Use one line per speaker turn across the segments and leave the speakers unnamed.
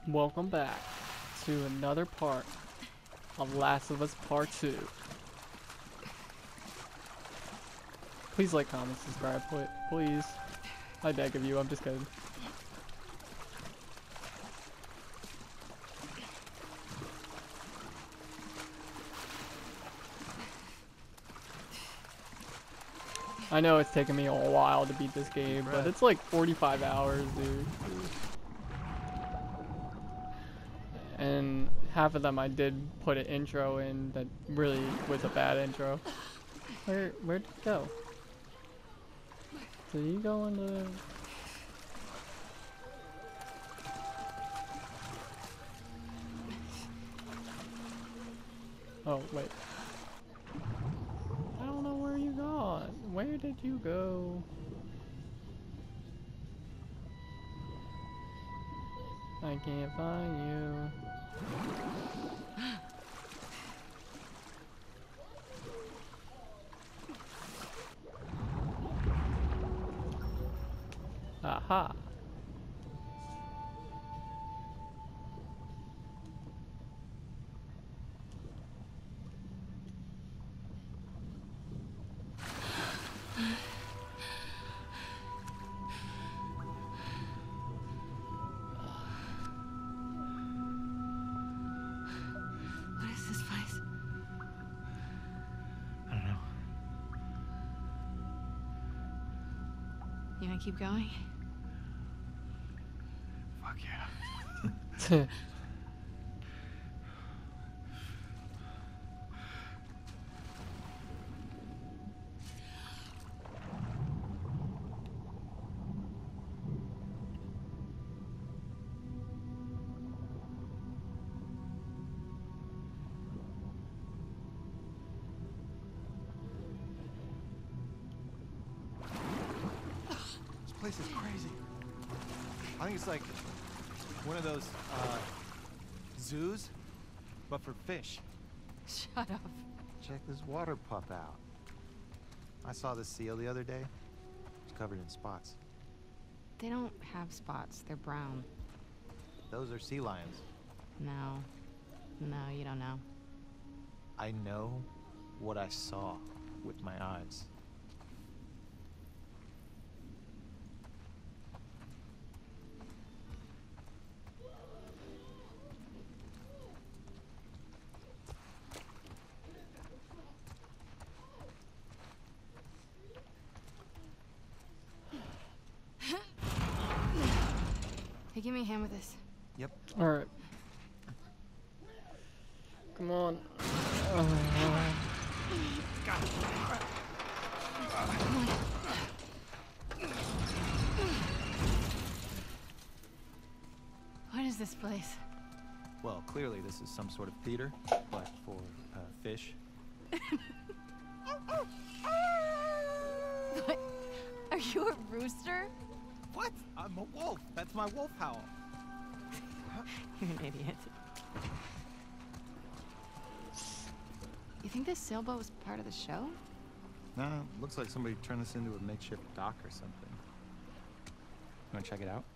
Welcome back to another part of Last of Us Part 2. Please like, comment, subscribe, please. I beg of you, I'm just kidding. I know it's taken me a while to beat this game, but it's like 45 hours, dude. And half of them I did put an intro in that really was a bad intro. Where'd it go? Did he go into... Oh, wait. I don't know where you gone. Where did you go? I can't find you. Aha.
What is this place?
I don't know.
You gonna keep going?
Fuck yeah.
This place is crazy. I think it's like one of those zoos, but for fish.
Shut up.
Check this water pup out. I saw this seal the other day. It's covered in spots.
They don't have spots. They're brown.
Those are sea lions.
No. No, you don't know.
I know what I saw with my eyes.
Hey, give me a hand with this.
Yep.
Alright. Come on.
What is this place?
Well, clearly this is some sort of theater, but for fish.
What? Are you a rooster?
What? I'm a wolf. That's my wolf howl.
You're an idiot. You think this sailboat was part of the show?
Nah, looks like somebody turned this into a makeshift dock or something. You wanna check it out?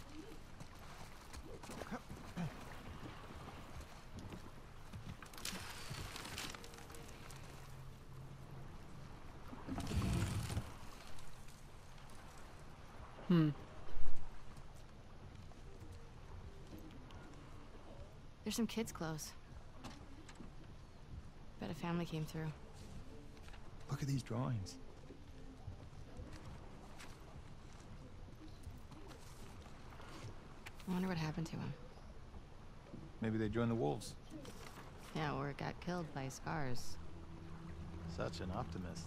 There's some kids' clothes. Bet a family came through.
Look at these drawings.
I wonder what happened to him.
Maybe they joined the wolves.
Yeah, or got killed by scars.
Such an optimist.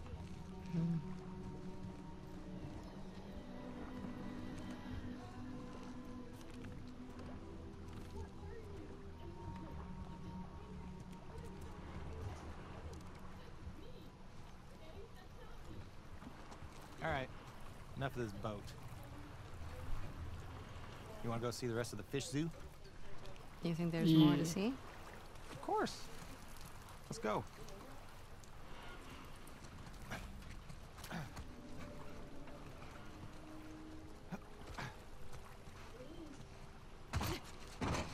All right, enough of this boat. You want to go see the rest of the fish zoo?
You think there's more
Yeah.
to see?
Of course. Let's go.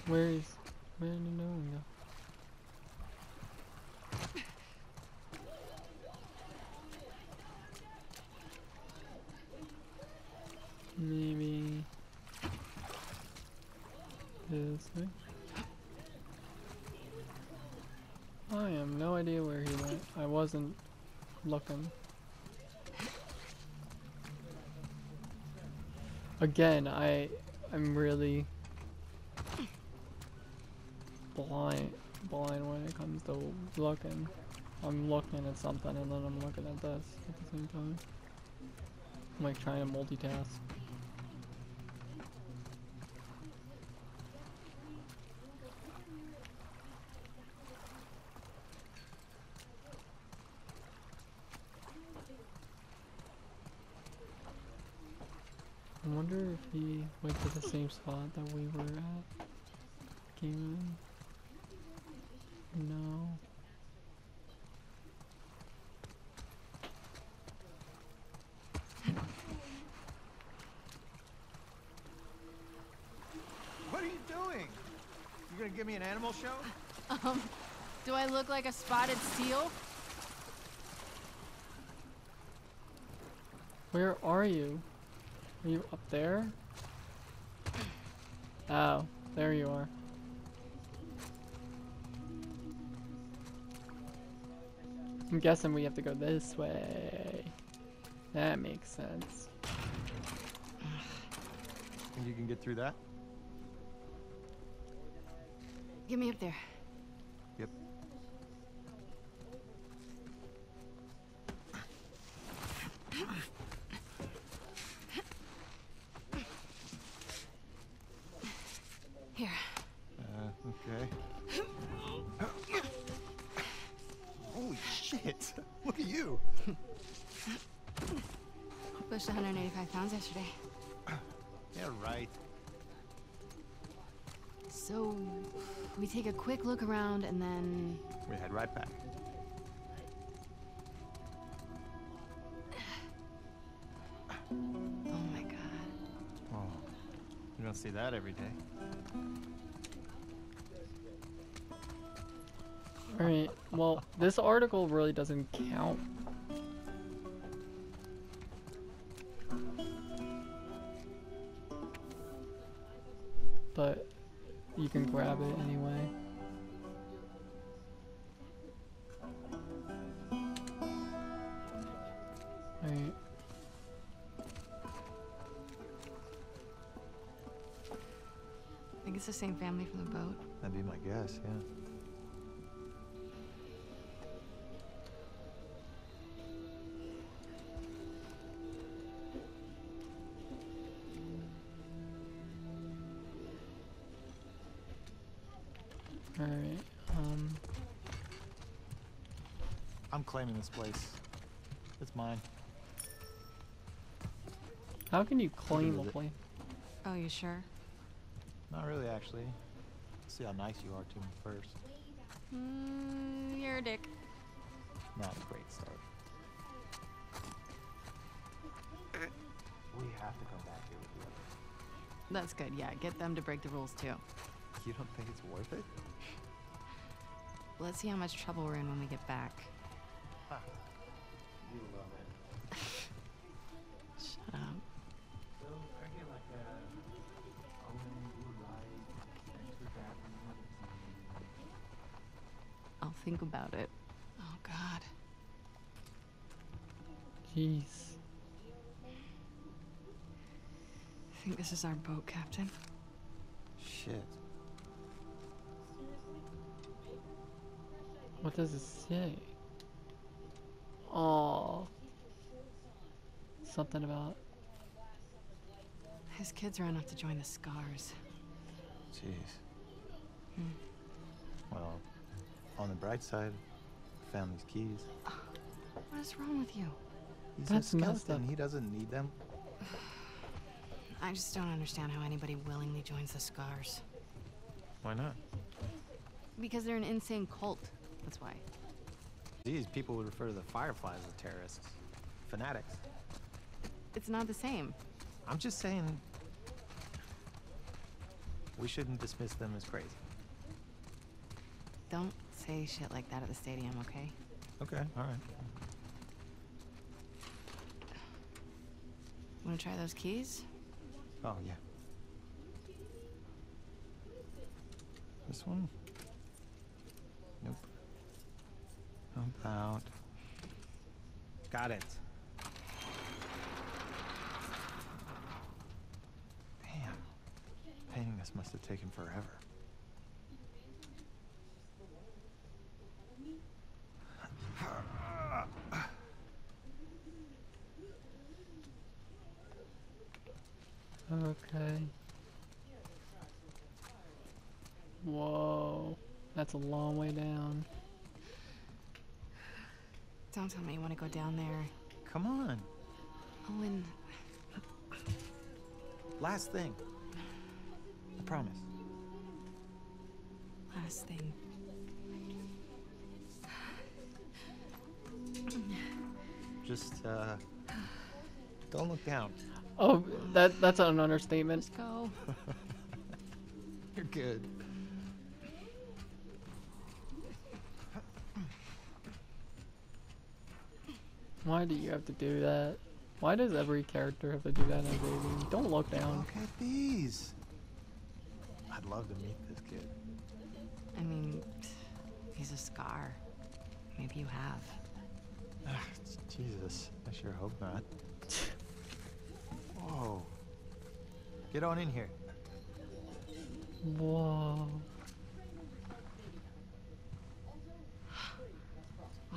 Where did no one go? Maybe this way. I have no idea where he went. I wasn't looking. Again, I'm really blind when it comes to looking. I'm looking at something and then I'm looking at this at the same time. I'm like trying to multitask. I wonder if he went to the same spot that we were at. Came in. No.
What are you doing? You gonna give me an animal show?
Do I look like a spotted seal?
Where are you? Are you up there? Oh, there you are. I'm guessing we have to go this way. That makes sense.
Think you can get through that?
Get me up there.
Yep.
Here.
Okay. Holy shit! Look at you!
Pushed 185 pounds yesterday.
Yeah, right.
So, we take a quick look around and then...
We head right back.
Oh my god.
Oh, you don't see that every day.
Alright, well, this article really doesn't count. But you can grab it anyway. Alright.
I think it's the same family from the boat.
That'd be my guess, yeah.
Alright,
I'm claiming this place. It's mine.
how can you claim a
with it.
plane?
Oh, you sure?
Not really, actually. See how nice you are to me first.
You're a dick.
Not a great start. We have to come back here with the others.
That's good, yeah. Get them to break the rules, too.
You don't think it's worth it?
Let's see how much trouble we're in when we get back.
You love it.
Shut up.
So, are you like
I'll think about it. Oh, God.
Jeez.
I think this is our boat, Captain.
Shit.
What does it say? Oh. Something about...
His kids ran off to join the Scars.
Jeez. Well, on the bright side, family's keys.
What is wrong with you?
He's
That's
a
messed
skeleton.
up.
He doesn't need them.
I just don't understand how anybody willingly joins the Scars.
Why not?
Because they're an insane cult. That's why.
These people would refer to the Fireflies as terrorists. Fanatics.
It's not the same.
I'm just saying... we shouldn't dismiss them as crazy.
Don't say shit like that at the stadium, okay?
Okay, all right.
Wanna try those keys?
Oh, yeah. This one? Nope. How about... Got it. Damn. Painting this must have taken forever.
Okay. Whoa. That's a long way down.
Don't tell me you wanna go down there.
Come on.
Owen,
Last thing. I promise.
last thing.
Just, don't look down.
Oh, that's an understatement.
Just go.
You're good.
Why do you have to do that? Why does every character have to do that in a game? Don't look down.
Look at these. I'd love to meet this kid.
I mean, he's a scar. Maybe you have.
Jesus, I sure hope not. Whoa. Get on in here.
Whoa.
Wow.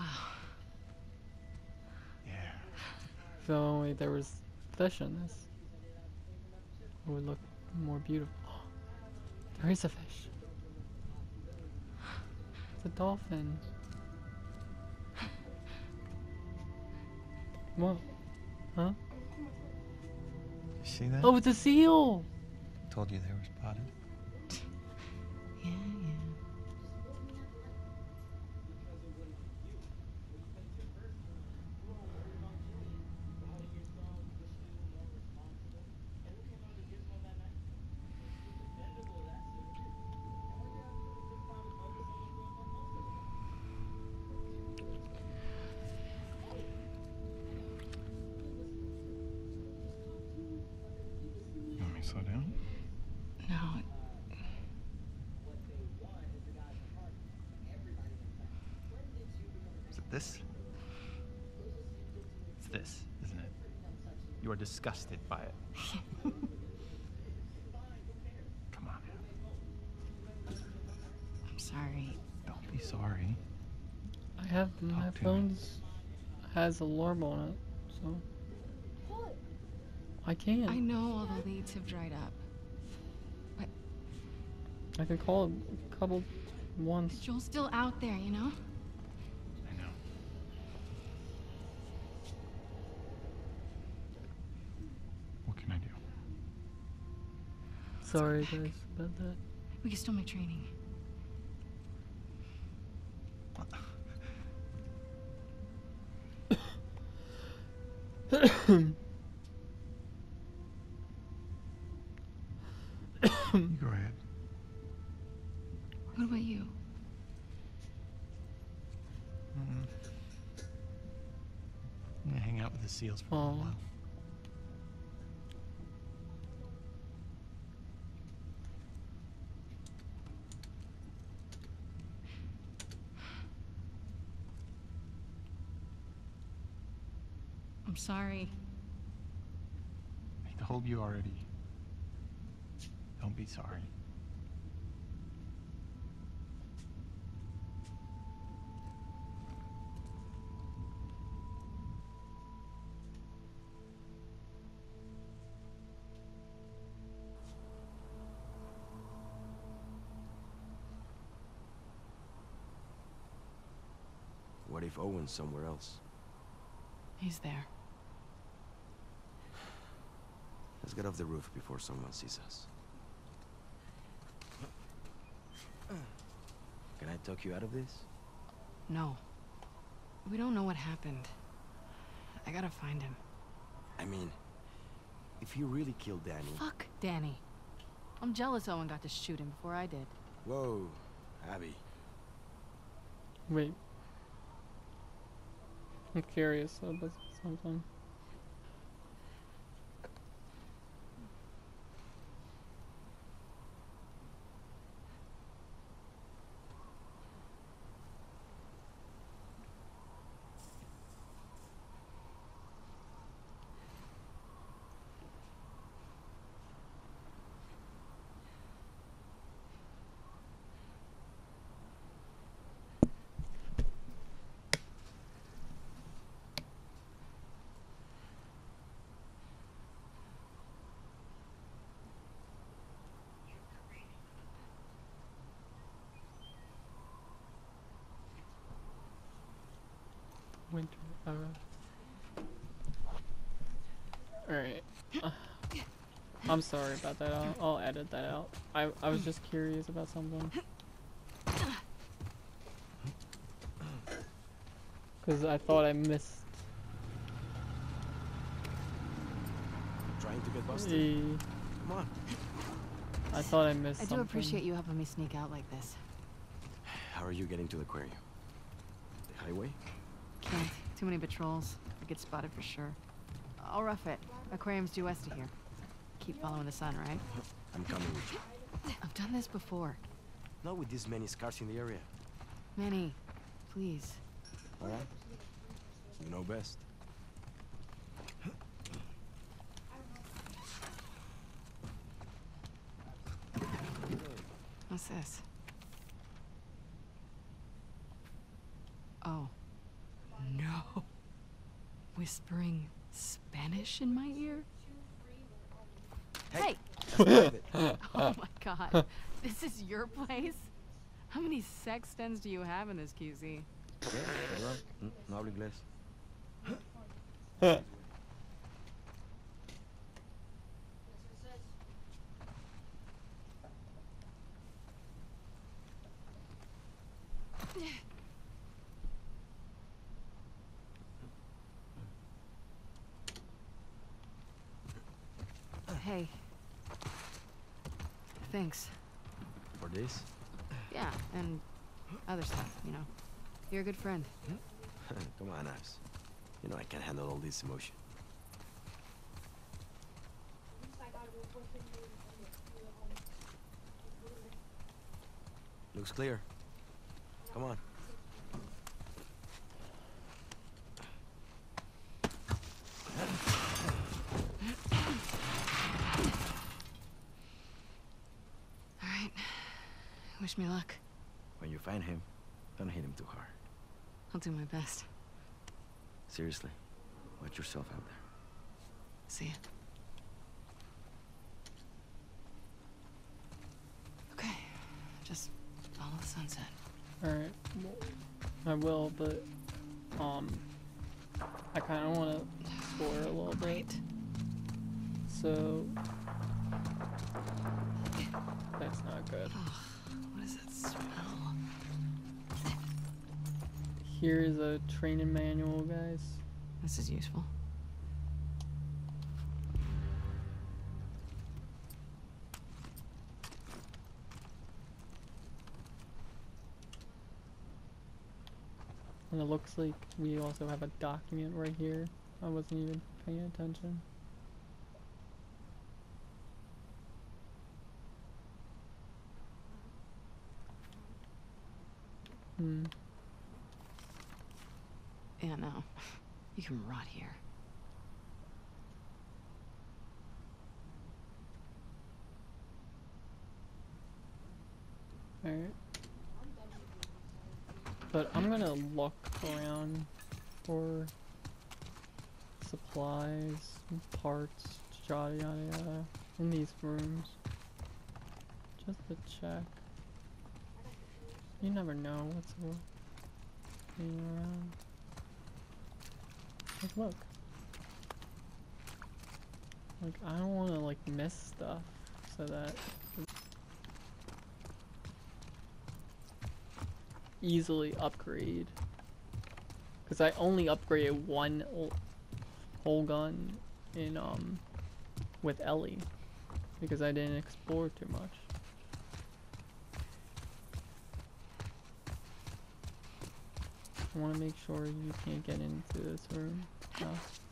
Yeah.
If only there was fish in this, it would look more beautiful. There is a fish. It's a dolphin. What? Huh?
You see that?
Oh, it's a seal!
Told you they were spotted.
Yeah, yeah.
You want me to slow down?
No,
Is it this? It's this, isn't it? You are disgusted by it. Come on.
I'm sorry.
Don't be sorry.
I have my
Talk to me.
phone has alarm on it, so I can't.
I know all the leads have dried up.
I could call a couple once.
Joel's still out there, you know?
I know. What can I do?
Sorry guys about that.
We can still make training.
You go ahead.
What about you?
I'm gonna hang out with the seals for a
Aw.
little while.
I'm sorry.
I told you already. Don't be sorry.
What if Owen's somewhere else?
He's there.
Let's get off the roof before someone sees us. Can I talk you out of this?
No. We don't know what happened. I gotta find him.
I mean, if you really killed Danny...
Fuck Danny. I'm jealous Owen got to shoot him before I did.
Whoa, Abby.
Wait. I'm curious about something. Winter era. Alright. I'm sorry about that. I'll edit that out. I was just curious about something. Because I thought I missed.
Trying to get busted. Come on.
I thought I missed
I do
something.
appreciate you helping me sneak out like this.
How are you getting to the aquarium? The highway?
Can't. Too many patrols. I get spotted for sure. I'll rough it. Aquarium's due west of here. Keep following the sun, right?
I'm coming with you.
I've done this before.
Not with this many scars in the area.
Manny, please.
All right? You know best.
What's this? Oh. No. Whispering Spanish in my ear? Hey! Oh my god. This is your place? How many sextons do you have in this QC?
No hablo inglés.
Hey. Thanks.
For this?
Yeah, and other stuff, you know. You're a good friend.
Come on, Abs. You know I can't handle all this emotion. Looks clear. Come on.
All right. Wish me luck.
When you find him, don't hit him too hard.
I'll do my best.
Seriously, watch yourself out there.
See ya. Okay. Just follow the sunset.
Alright. Well, I will, but I kind of want to explore a little bit. So that's not good.
What is that smell?
Here is a training manual, guys.
This is useful.
And it looks like we also have a document right here. I wasn't even paying attention.
Yeah, no. You can rot here.
Alright. But I'm gonna look around for supplies, and parts, yada yada yada, in these rooms. Just to check. You never know what's being around. Like, look. Like, I don't want to, like, miss stuff, so that easily upgrade. Because I only upgraded one whole gun in, with Ellie. because I didn't explore too much. I want to make sure you can't get into this room. No.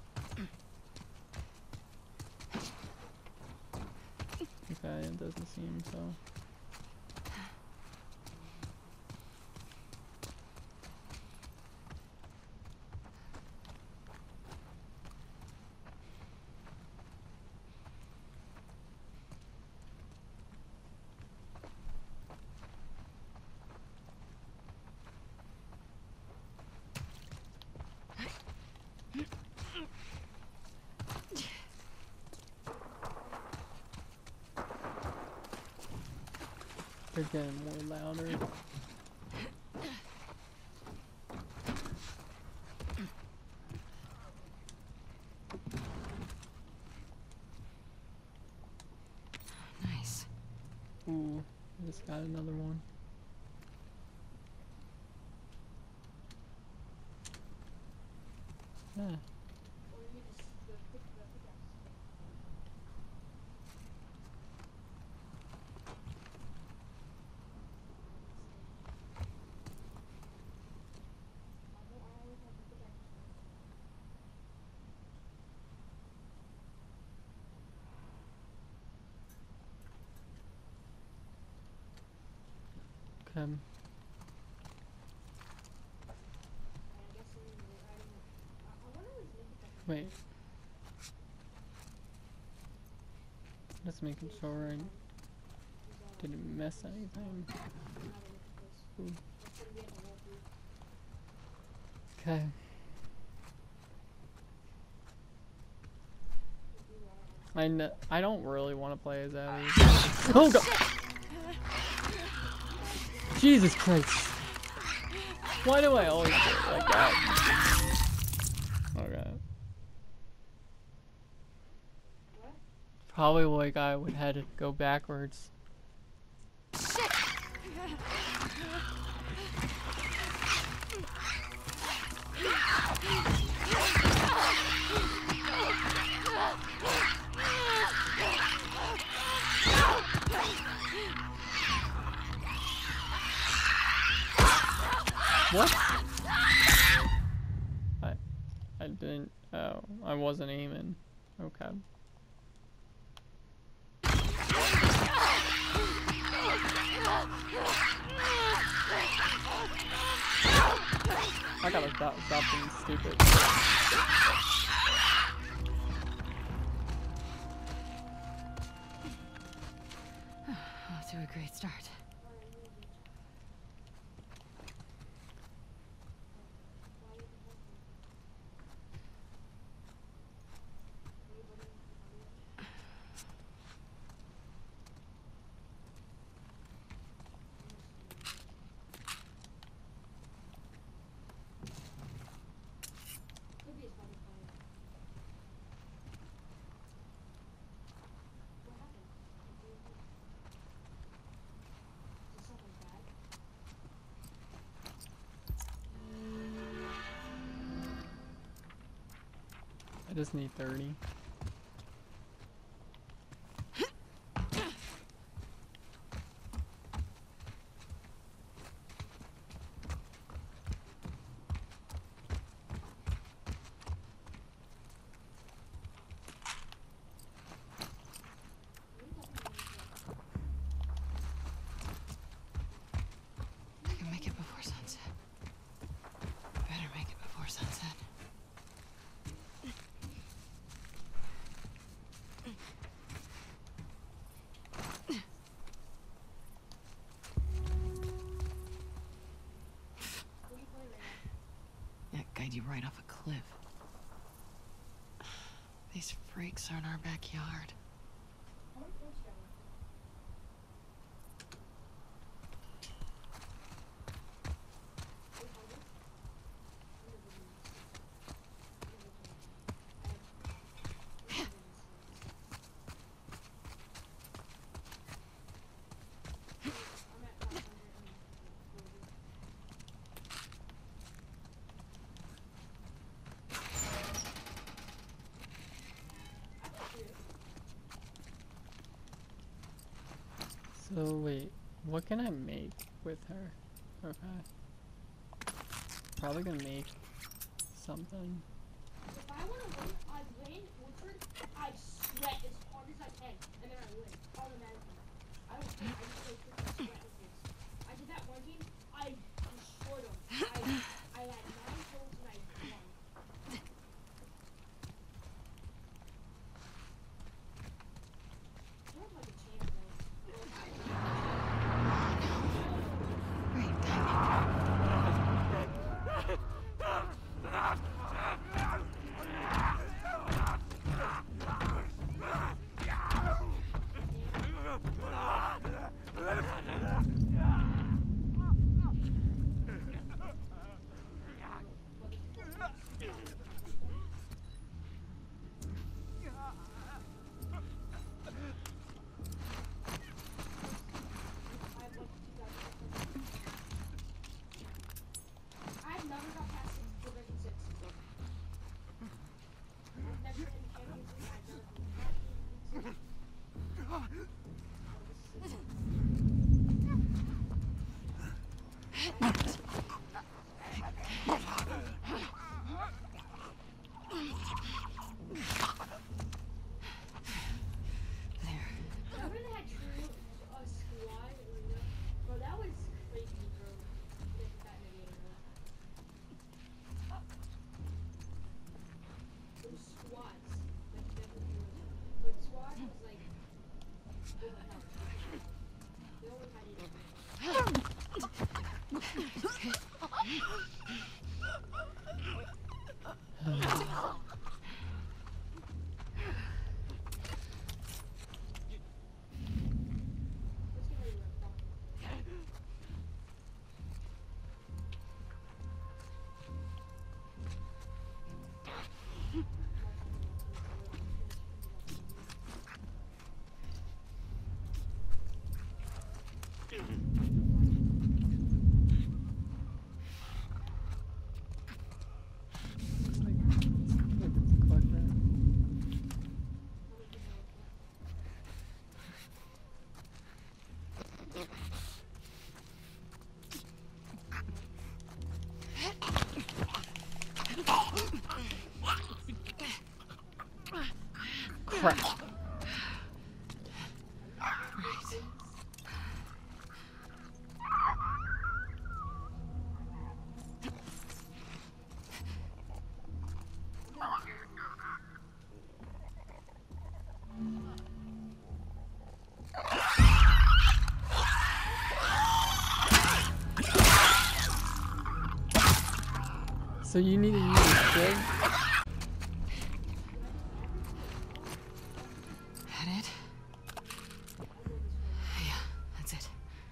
Okay, it doesn't seem so. They're getting more louder.
Nice.
Ooh, I just got another one. Yeah. Okay. Wait. Just making sure I didn't miss anything. Ooh. Okay. I don't really want to play as Abby. Oh god! Jesus Christ! Why do I always do it like that? Okay. Probably like I would had to go backwards. What? I didn't. Oh, I wasn't aiming. Okay. I gotta stop being stupid.
Off to a great start.
I just need 30.
I can make it before sunset. Better make it before sunset. That guide you right off a cliff. These freaks are in our backyard.
So wait, what can I make with her? Okay. Probably gonna make something.
If I want to win, I win Woodford. I sweat as hard as I can, and then I win automatically. I don't care. I just like freaking sweat with this. I did that one game. I destroyed them. I had 9 kills and I won. I look like a champ though.
Great timing.
I've never got past Division 6. I've never been in Champions League. I've never been in Remember they had True Squad Arena? Bro, that was crazy, bro. They put that in the game, bro. It was squads. Like, definitely was. But squad was like overpowered. They always had it. Let's get ready to run.
Collect that. Crap. So you need to use a shield?
That it? Yeah, that's it.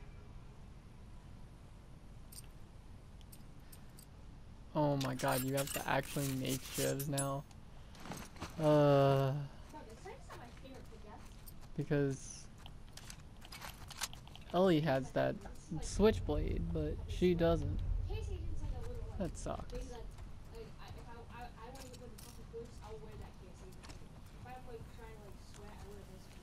Oh my god, you have to actually make shivs now.
Bro, this site's not my favorite to guess.
Because Ellie has that switchblade, but she doesn't.
Case agent's like a little like
That sucks.
thing that like if I want to get with the fucking boots, I'll wear that case agent. If I'm like trying to like sweat, I wear this.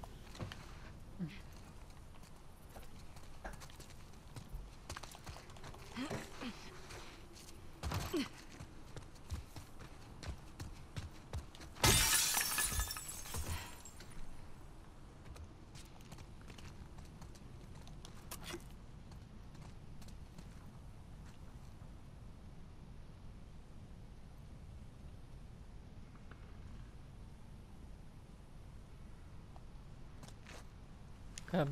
Okay.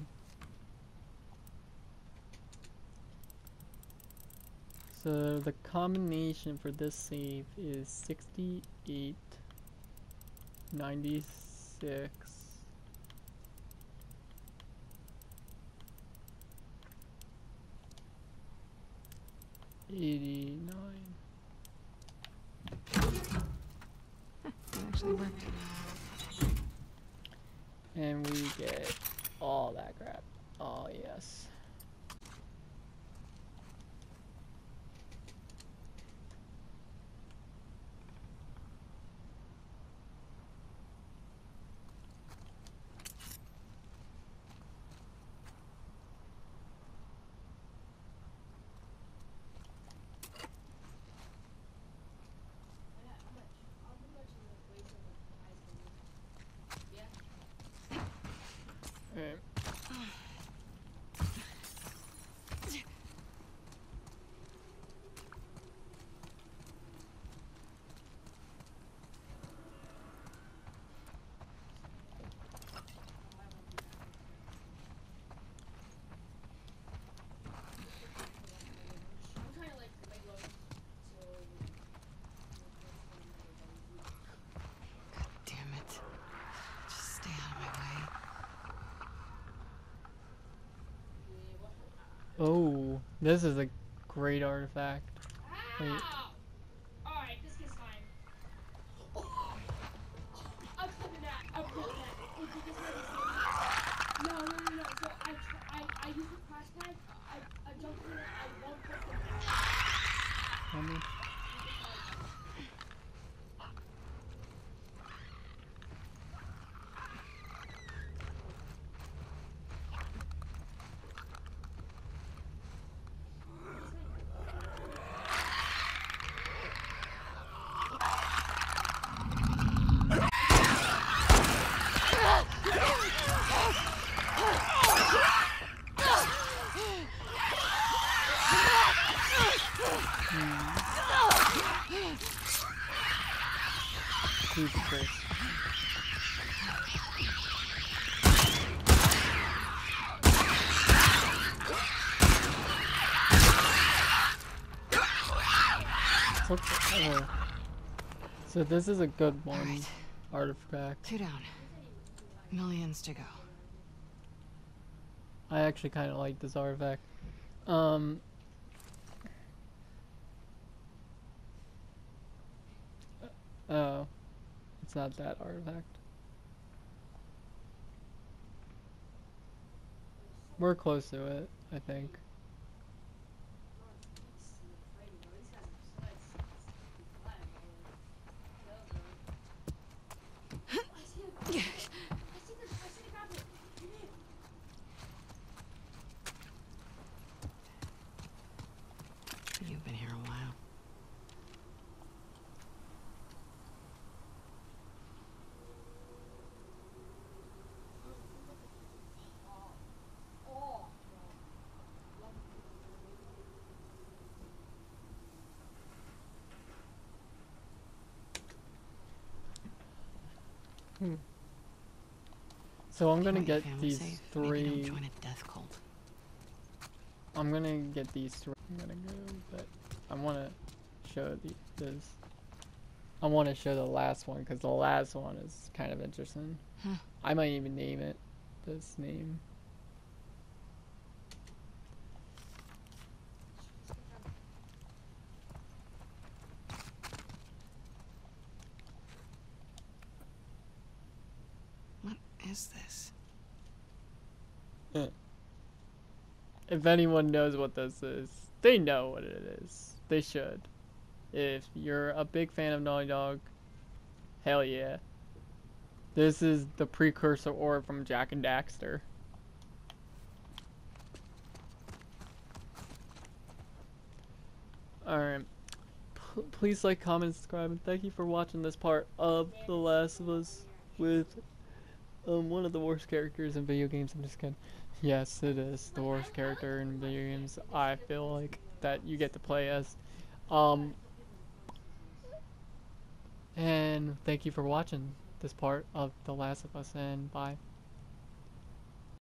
So the combination for this save is 68, 96, 89.
It actually worked.
And we get all that crap. Oh, yes. Oh, this is a great artifact. Wait.
Ow! Alright, this gets fine. I'm clipping that. I'm clipping that. Is it just ready to see? No. So I used the crash pad. I jumped in it. I won't put the
How much? Jesus Christ. Okay. So this is a good one.
Alright.
Artifact.
2 down. Millions to go.
I actually kind of like this artifact. Oh, it's not that artifact. We're close to it, I think.
You've been here a while.
So I'm
You
gonna
want your
get
family
these
safe? Maybe don't
three.
join a death cult.
I'm gonna get these three. I'm gonna go, but I wanna show this. I wanna show the last one because the last one is kind of interesting.
Huh.
I might even name it this name.
What is this?
If anyone knows what this is, they know what it is. They should. If you're a big fan of Naughty Dog, hell yeah. This is the precursor orb from Jak and Daxter. Alright. Please like, comment, subscribe, and thank you for watching this part of The Last of Us with one of the worst characters in video games. I'm just kidding. Yes, it is the worst character in video games. I feel like that you get to play as. And thank you for watching this part of The Last of Us, and bye.